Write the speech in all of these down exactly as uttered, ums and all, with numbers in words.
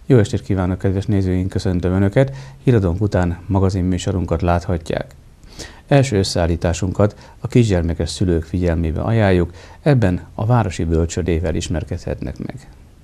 Jó estét kívánok, kedves nézőink, köszöntöm Önöket! Híradónk után magazinműsorunkat láthatják. Első összeállításunkat a kisgyermekes szülők figyelmébe ajánljuk, ebben a városi bölcsődével ismerkedhetnek meg.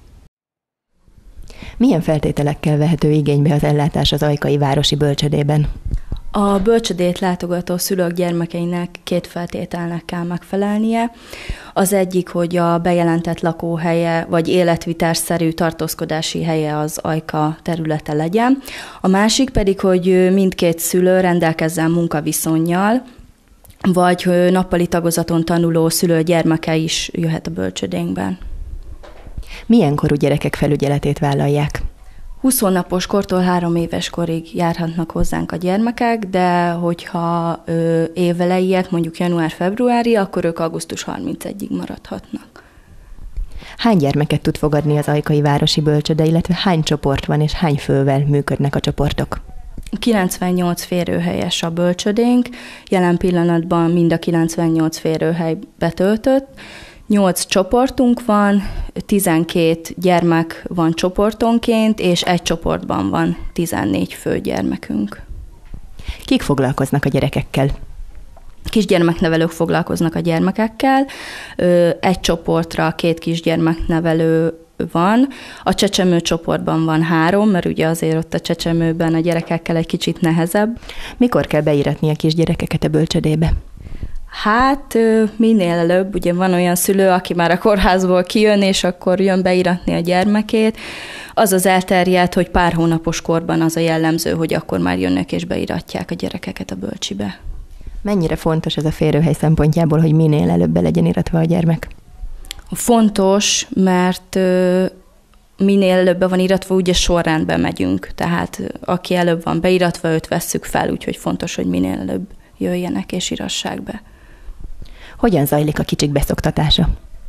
Milyen feltételekkel vehető igénybe az ellátás az Ajkai Városi Bölcsődében? A bölcsödét látogató szülők gyermekeinek két feltételnek kell megfelelnie. Az egyik, hogy a bejelentett lakóhelye vagy életvitásszerű tartózkodási helye az Ajka területe legyen. A másik pedig, hogy mindkét szülő rendelkezzen munkaviszonnyal, vagy nappali tagozaton tanuló szülő gyermeke is jöhet a bölcsödénkben. Milyen korú gyerekek felügyeletét vállalják? húsz hónapos kortól három éves korig járhatnak hozzánk a gyermekek, de hogyha ö, évelejéek, mondjuk január-februári, akkor ők augusztus harmincegyedikéig maradhatnak. Hány gyermeket tud fogadni az Ajkai Városi Bölcsöde, illetve hány csoport van és hány fővel működnek a csoportok? kilencvennyolc férőhelyes a bölcsödénk, jelen pillanatban mind a kilencvennyolc férőhely betöltött. nyolc csoportunk van, tizenkét gyermek van csoportonként, és egy csoportban van tizennégy főgyermekünk. Kik foglalkoznak a gyerekekkel? Kisgyermeknevelők foglalkoznak a gyermekekkel, egy csoportra két kisgyermeknevelő van, a csecsemő csoportban van három, mert ugye azért ott a csecsemőben a gyerekekkel egy kicsit nehezebb. Mikor kell beíratni a kisgyerekeket a bölcsödébe? Hát minél előbb, ugye van olyan szülő, aki már a kórházból kijön, és akkor jön beíratni a gyermekét. Az az elterjedt, hogy pár hónapos korban az a jellemző, hogy akkor már jönnek és beíratják a gyerekeket a bölcsibe. Mennyire fontos ez a férőhely szempontjából, hogy minél előbb be legyen iratva a gyermek? Fontos, mert minél előbb be van iratva, ugye sorrendben megyünk. Tehát aki előbb van beiratva, őt vesszük fel, úgyhogy fontos, hogy minél előbb jöjjenek és írassák be. Hogyan zajlik a kicsik beszoktatása?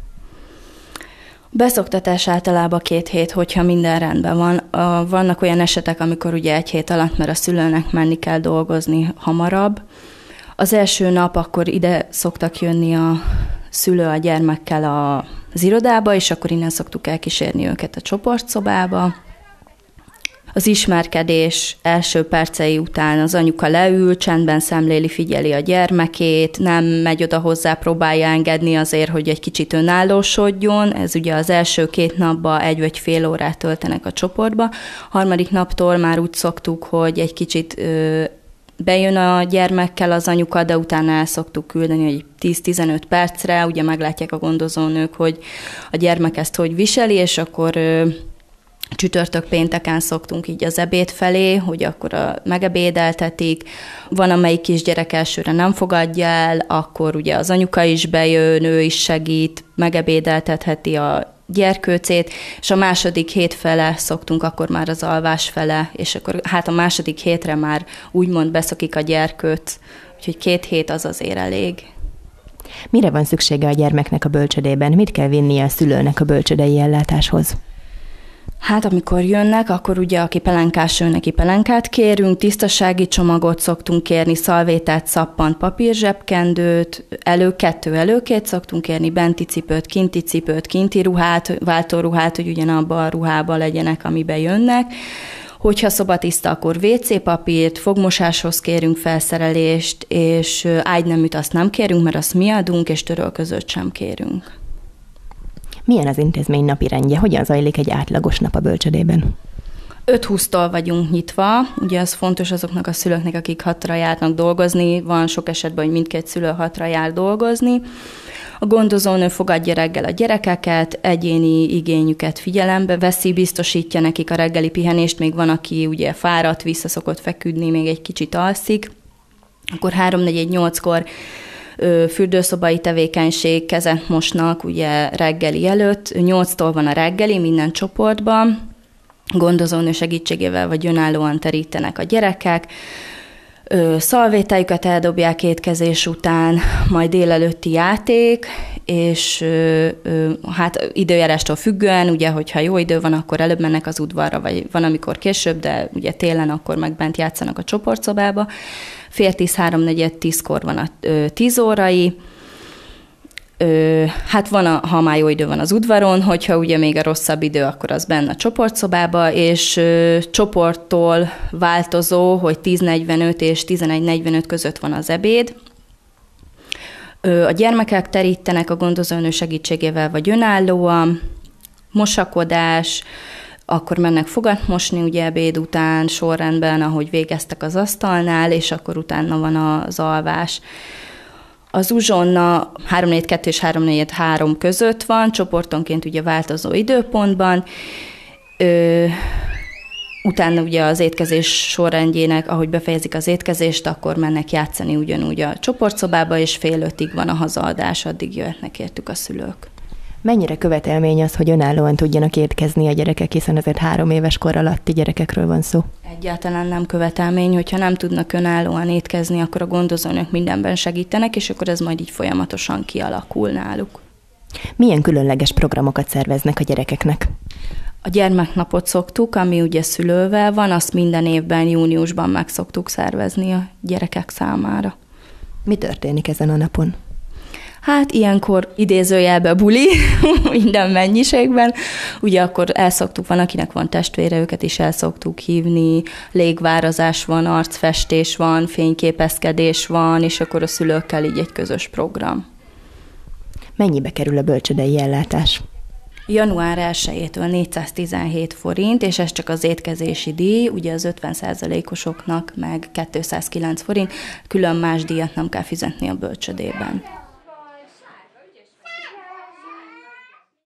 Beszoktatás általában két hét, hogyha minden rendben van. Vannak olyan esetek, amikor ugye egy hét alatt, mert a szülőnek menni kell dolgozni hamarabb. Az első nap akkor ide szoktak jönni a szülő a gyermekkel az irodába, és akkor innen szoktuk elkísérni őket a csoportszobába. Az ismerkedés első percei után az anyuka leül, csendben szemléli, figyeli a gyermekét, nem megy oda hozzá, próbálja engedni azért, hogy egy kicsit önállósodjon. Ez ugye az első két napban egy vagy fél órát töltenek a csoportba. Harmadik naptól már úgy szoktuk, hogy egy kicsit ö, bejön a gyermekkel az anyuka, de utána el szoktuk küldeni, hogy tíz-tizenöt percre, ugye meglátják a gondozónők, hogy a gyermek ezt hogy viseli, és akkor ö, csütörtök pénteken szoktunk így az ebéd felé, hogy akkor a, megebédeltetik. Van, amelyik kisgyerek elsőre nem fogadja el, akkor ugye az anyuka is bejön, ő is segít, megebédeltetheti a gyerkőcét, és a második hét fele szoktunk akkor már az alvás fele, és akkor hát a második hétre már úgymond beszokik a gyerkőt, úgyhogy két hét az azért elég. Mire van szüksége a gyermeknek a bölcsödében? Mit kell vinnie a szülőnek a bölcsödei ellátáshoz? Hát amikor jönnek, akkor ugye aki pelenkás jön, neki pelenkát kérünk, tisztasági csomagot szoktunk kérni, szalvétát, szappant, papírzsebkendőt, elő, kettő előkét szoktunk kérni, benti cipőt, kinti cipőt, kinti ruhát, váltóruhát, hogy ugyanabban a ruhában legyenek, amiben jönnek. Hogyha szobatiszta, akkor vé cé papírt, fogmosáshoz kérünk felszerelést, és ágyneműt azt nem kérünk, mert azt mi adunk, és törölközőt sem kérünk. Milyen az intézmény napirendje? Hogyan zajlik egy átlagos nap a bölcsödében? öt húsztól vagyunk nyitva, ugye az fontos azoknak a szülőknek, akik hatra járnak dolgozni, van sok esetben, hogy mindkét szülő hatra jár dolgozni. A gondozónő fogadja reggel a gyerekeket, egyéni igényüket figyelembe veszi, biztosítja nekik a reggeli pihenést, még van, aki ugye fáradt, vissza szokott feküdni, még egy kicsit alszik, akkor három-negyed-nyolckor fürdőszobai tevékenység, kezet mosnak ugye reggeli előtt, nyolctól van a reggeli minden csoportban, gondozónő segítségével vagy önállóan terítenek a gyerekek, szalvétájukat eldobják étkezés után, majd délelőtti játék, és hát időjárástól függően, ugye, hogyha jó idő van, akkor előbb mennek az udvarra, vagy van, amikor később, de ugye télen akkor meg bent játszanak a csoportszobába. Fél tíz, háromnegyed tízkor van a tíz órai, Ö, hát van, a, ha már jó idő van az udvaron, hogyha ugye még a rosszabb idő, akkor az benne a csoportszobába, és ö, csoporttól változó, hogy tíz negyvenöt és tizenegy negyvenöt között van az ebéd. Ö, a gyermekek terítenek a gondozónő segítségével vagy önállóan, mosakodás, akkor mennek fogat mosni ugye ebéd után, sorrendben, ahogy végeztek az asztalnál, és akkor utána van az alvás. Az uzsonna három negyven kettő és három negyven három között van, csoportonként ugye változó időpontban. Ö, utána ugye az étkezés sorrendjének, ahogy befejezik az étkezést, akkor mennek játszani ugyanúgy a csoportszobába, és fél ötig van a hazaadás, addig jöhetnek értük a szülők. Mennyire követelmény az, hogy önállóan tudjanak étkezni a gyerekek, hiszen azért három éves kor alatti gyerekekről van szó? Egyáltalán nem követelmény, hogyha nem tudnak önállóan étkezni, akkor a gondozónők mindenben segítenek, és akkor ez majd így folyamatosan kialakul náluk. Milyen különleges programokat szerveznek a gyerekeknek? A gyermeknapot szoktuk, ami ugye szülővel van, azt minden évben júniusban meg szoktuk szervezni a gyerekek számára. Mi történik ezen a napon? Hát ilyenkor idézőjelbe buli, minden mennyiségben. Ugye akkor elszoktuk, van, akinek van testvére, őket is elszoktuk hívni, légvárazás van, arcfestés van, fényképezkedés van, és akkor a szülőkkel így egy közös program. Mennyibe kerül a bölcsődei ellátás? január elsejétől négyszáztizenhét forint, és ez csak az étkezési díj, ugye az ötven százalékosoknak meg kétszázkilenc forint, külön más díjat nem kell fizetni a bölcsödében.